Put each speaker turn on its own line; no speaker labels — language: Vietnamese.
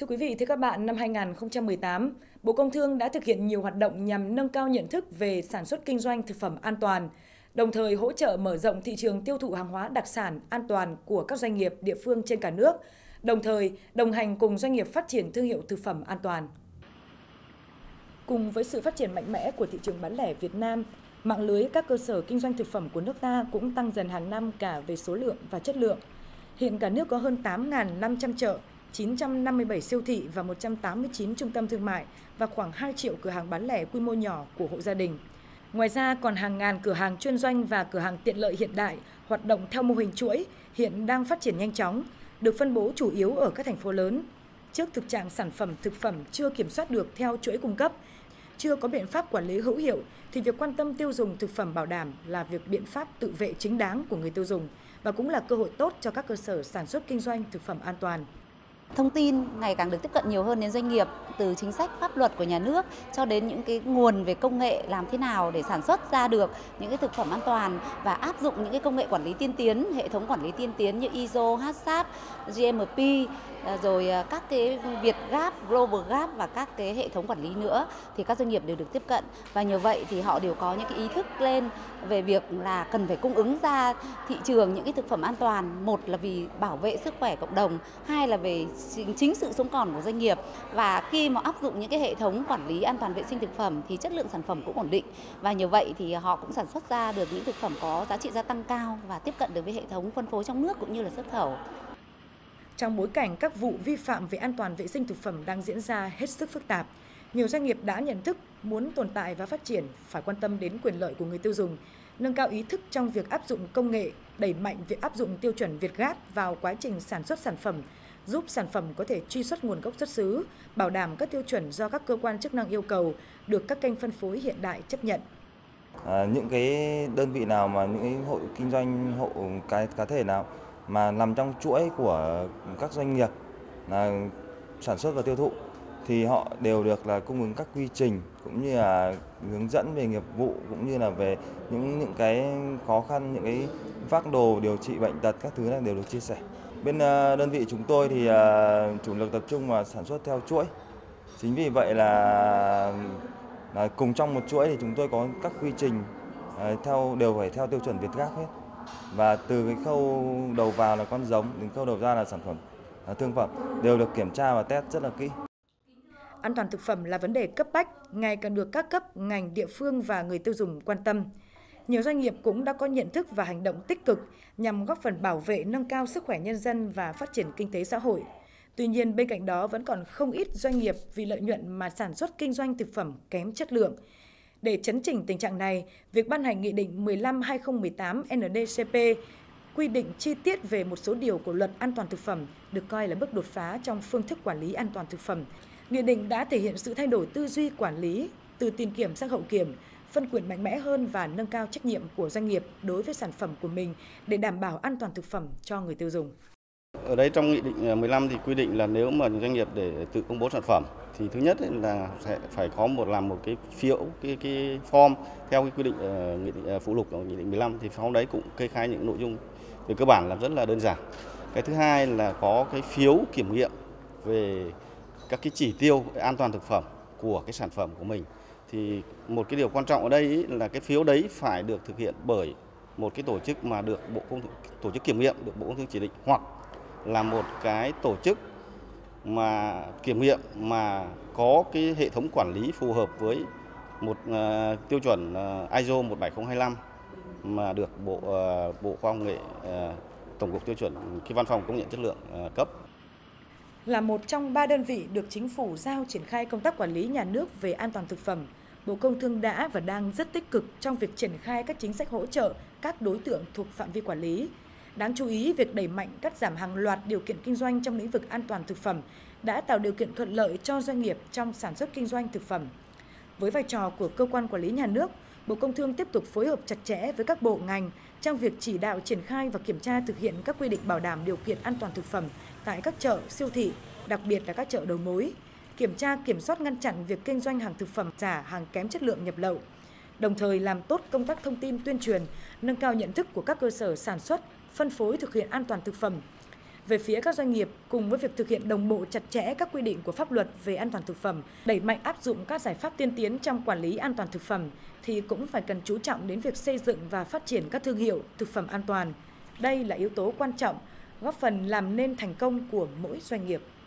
Thưa quý vị, thưa các bạn, năm 2018, Bộ Công Thương đã thực hiện nhiều hoạt động nhằm nâng cao nhận thức về sản xuất kinh doanh thực phẩm an toàn, đồng thời hỗ trợ mở rộng thị trường tiêu thụ hàng hóa đặc sản an toàn của các doanh nghiệp địa phương trên cả nước, đồng thời đồng hành cùng doanh nghiệp phát triển thương hiệu thực phẩm an toàn. Cùng với sự phát triển mạnh mẽ của thị trường bán lẻ Việt Nam, mạng lưới các cơ sở kinh doanh thực phẩm của nước ta cũng tăng dần hàng năm cả về số lượng và chất lượng. Hiện cả nước có hơn 8.500 chợ, 957 siêu thị và 189 trung tâm thương mại và khoảng 2 triệu cửa hàng bán lẻ quy mô nhỏ của hộ gia đình. Ngoài ra còn hàng ngàn cửa hàng chuyên doanh và cửa hàng tiện lợi hiện đại hoạt động theo mô hình chuỗi hiện đang phát triển nhanh chóng, được phân bố chủ yếu ở các thành phố lớn. Trước thực trạng sản phẩm thực phẩm chưa kiểm soát được theo chuỗi cung cấp, chưa có biện pháp quản lý hữu hiệu thì việc quan tâm tiêu dùng thực phẩm bảo đảm là việc biện pháp tự vệ chính đáng của người tiêu dùng và cũng là cơ hội tốt cho các cơ sở sản xuất kinh doanh thực phẩm an toàn.
Thông tin ngày càng được tiếp cận nhiều hơn đến doanh nghiệp, từ chính sách pháp luật của nhà nước cho đến những cái nguồn về công nghệ làm thế nào để sản xuất ra được những cái thực phẩm an toàn và áp dụng những cái công nghệ quản lý tiên tiến, hệ thống quản lý tiên tiến như ISO, HACCP, GMP, rồi các cái Vietgap, Global Gap và các cái hệ thống quản lý nữa thì các doanh nghiệp đều được tiếp cận, và nhờ vậy thì họ đều có những cái ý thức lên về việc là cần phải cung ứng ra thị trường những cái thực phẩm an toàn, một là vì bảo vệ sức khỏe cộng đồng, hai là về chính sự sống còn của doanh nghiệp. Và khi mà áp dụng những cái hệ thống quản lý an toàn vệ sinh thực phẩm thì chất lượng sản phẩm cũng ổn định, và nhờ vậy thì họ cũng sản xuất ra được những thực phẩm có giá trị gia tăng cao và tiếp cận được với hệ thống phân phối trong nước cũng như là xuất khẩu.
Trong bối cảnh các vụ vi phạm về an toàn vệ sinh thực phẩm đang diễn ra hết sức phức tạp, nhiều doanh nghiệp đã nhận thức muốn tồn tại và phát triển phải quan tâm đến quyền lợi của người tiêu dùng, nâng cao ý thức trong việc áp dụng công nghệ, đẩy mạnh việc áp dụng tiêu chuẩn Vietgap vào quá trình sản xuất sản phẩm, giúp sản phẩm có thể truy xuất nguồn gốc xuất xứ, bảo đảm các tiêu chuẩn do các cơ quan chức năng yêu cầu, được các kênh phân phối hiện đại chấp nhận.
Những cái đơn vị nào mà những cái hộ kinh doanh, hộ cá thể nào mà nằm trong chuỗi của các doanh nghiệp là sản xuất và tiêu thụ thì họ đều được là cung ứng các quy trình cũng như là hướng dẫn về nghiệp vụ cũng như là về những cái khó khăn, những cái phác đồ điều trị bệnh tật các thứ này đều được chia sẻ. Bên đơn vị chúng tôi thì chủ lực tập trung vào sản xuất theo chuỗi. Chính vì vậy là cùng trong một chuỗi thì chúng tôi có các quy trình đều phải theo tiêu chuẩn Vietgap hết. Và từ cái khâu đầu vào là con giống đến khâu đầu ra là sản phẩm thương phẩm đều được kiểm tra và test rất là kỹ.
An toàn thực phẩm là vấn đề cấp bách, ngày càng được các cấp, ngành, địa phương và người tiêu dùng quan tâm. Nhiều doanh nghiệp cũng đã có nhận thức và hành động tích cực nhằm góp phần bảo vệ, nâng cao sức khỏe nhân dân và phát triển kinh tế xã hội. Tuy nhiên, bên cạnh đó vẫn còn không ít doanh nghiệp vì lợi nhuận mà sản xuất kinh doanh thực phẩm kém chất lượng. Để chấn chỉnh tình trạng này, việc ban hành Nghị định 15/2018 NDCP quy định chi tiết về một số điều của Luật An toàn thực phẩm được coi là bước đột phá trong phương thức quản lý an toàn thực phẩm. Nghị định đã thể hiện sự thay đổi tư duy quản lý từ tiền kiểm sang hậu kiểm, phân quyền mạnh mẽ hơn và nâng cao trách nhiệm của doanh nghiệp đối với sản phẩm của mình để đảm bảo an toàn thực phẩm cho người tiêu dùng.
Ở đây trong Nghị định 15 thì quy định là nếu mà doanh nghiệp để tự công bố sản phẩm thì thứ nhất là sẽ phải có làm một cái phiếu, cái form theo cái quy định nghị định phụ lục của Nghị định 15, thì form đấy cũng kê khai những nội dung về cơ bản là rất là đơn giản. Cái thứ hai là có cái phiếu kiểm nghiệm về các cái chỉ tiêu an toàn thực phẩm của cái sản phẩm của mình. Thì một cái điều quan trọng ở đây là cái phiếu đấy phải được thực hiện bởi một cái tổ chức mà được tổ chức kiểm nghiệm được Bộ Công Thương chỉ định, hoặc là một cái tổ chức mà kiểm nghiệm mà có cái hệ thống quản lý phù hợp với một tiêu chuẩn ISO 17025 mà được Bộ Khoa học Công nghệ, Tổng cục Tiêu chuẩn, cái Văn phòng Công nhận chất lượng cấp.
Là một trong 3 đơn vị được Chính phủ giao triển khai công tác quản lý nhà nước về an toàn thực phẩm, Bộ Công Thương đã và đang rất tích cực trong việc triển khai các chính sách hỗ trợ các đối tượng thuộc phạm vi quản lý. Đáng chú ý, việc đẩy mạnh cắt giảm hàng loạt điều kiện kinh doanh trong lĩnh vực an toàn thực phẩm đã tạo điều kiện thuận lợi cho doanh nghiệp trong sản xuất kinh doanh thực phẩm. Với vai trò của cơ quan quản lý nhà nước, Bộ Công Thương tiếp tục phối hợp chặt chẽ với các bộ ngành trong việc chỉ đạo triển khai và kiểm tra thực hiện các quy định bảo đảm điều kiện an toàn thực phẩm tại các chợ, siêu thị, đặc biệt là các chợ đầu mối, kiểm tra kiểm soát ngăn chặn việc kinh doanh hàng thực phẩm giả, hàng kém chất lượng nhập lậu, đồng thời làm tốt công tác thông tin tuyên truyền, nâng cao nhận thức của các cơ sở sản xuất, phân phối thực hiện an toàn thực phẩm. Về phía các doanh nghiệp, cùng với việc thực hiện đồng bộ chặt chẽ các quy định của pháp luật về an toàn thực phẩm, đẩy mạnh áp dụng các giải pháp tiên tiến trong quản lý an toàn thực phẩm, thì cũng phải cần chú trọng đến việc xây dựng và phát triển các thương hiệu thực phẩm an toàn. Đây là yếu tố quan trọng, góp phần làm nên thành công của mỗi doanh nghiệp.